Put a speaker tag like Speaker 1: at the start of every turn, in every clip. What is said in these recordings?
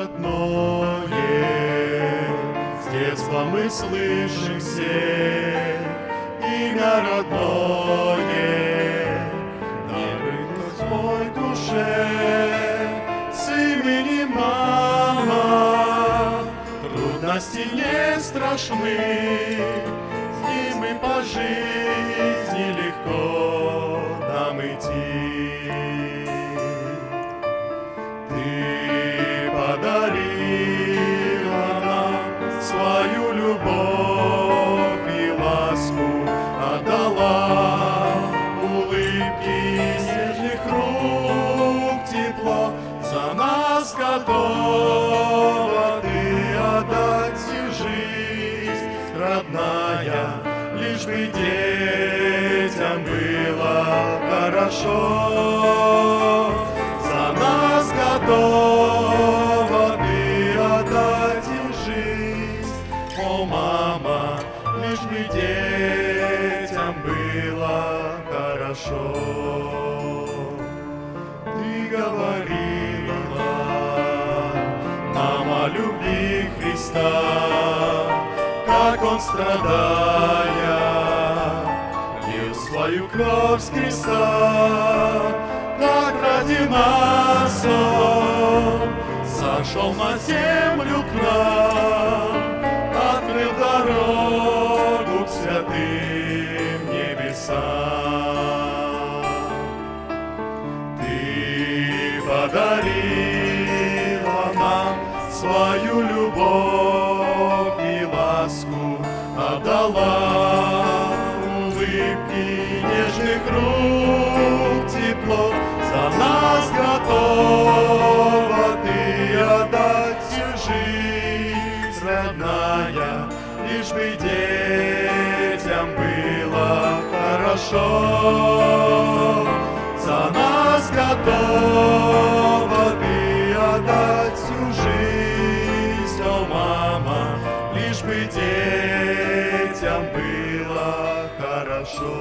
Speaker 1: родное, с детства мы слышим все имя родное, дарует мой душе с именем мама. Трудности не страшны, с ним и по жизни легко нам идти. Ты подарила нам свою любовь и ласку, отдала улыбки нежных рук тепло. За нас готова ты отдать всю жизнь, родная, лишь бы детям было хорошо. За нас готова ты отдать им жизнь, о, мама, лишь бы детям было хорошо. Ты говорила нам о любви Христа, как Он, страдая, лил свою кровь с креста, так ради нас Он сошел на землю к нам, открыл дорогу к святым небесам. Ты подарила нам свою любовь и ласку, отдала улыбки нежных рук тепло. За нас готова ты отдать всю жизнь, родная, лишь бы детям было хорошо. За нас готова ты отдать всю жизнь, о, мама, лишь бы детям было хорошо.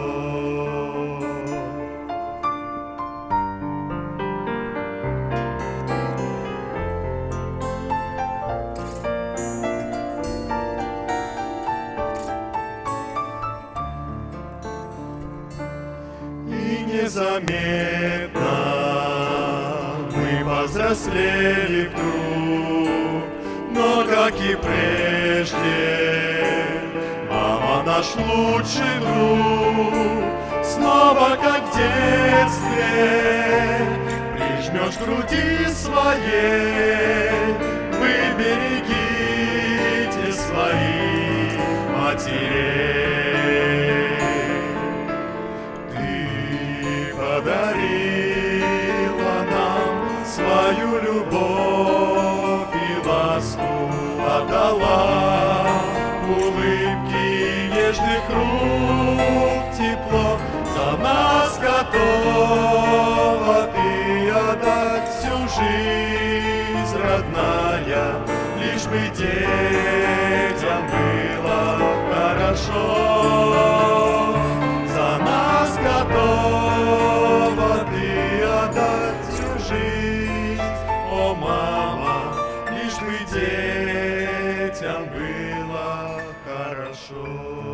Speaker 1: Незаметно мы повзрослели вдруг, но, как и прежде, мама наш лучший друг. Снова, как в детстве, прижмешь к груди своей, вы берегите своих матерей. Подарила нам свою любовь и ласку, отдала улыбки нежных рук тепло. За нас готова ты отдать всю жизнь, родная, лишь бы детям было хорошо. За нас готова ты отдать всю жизнь, о, мама, лишь бы детям было хорошо.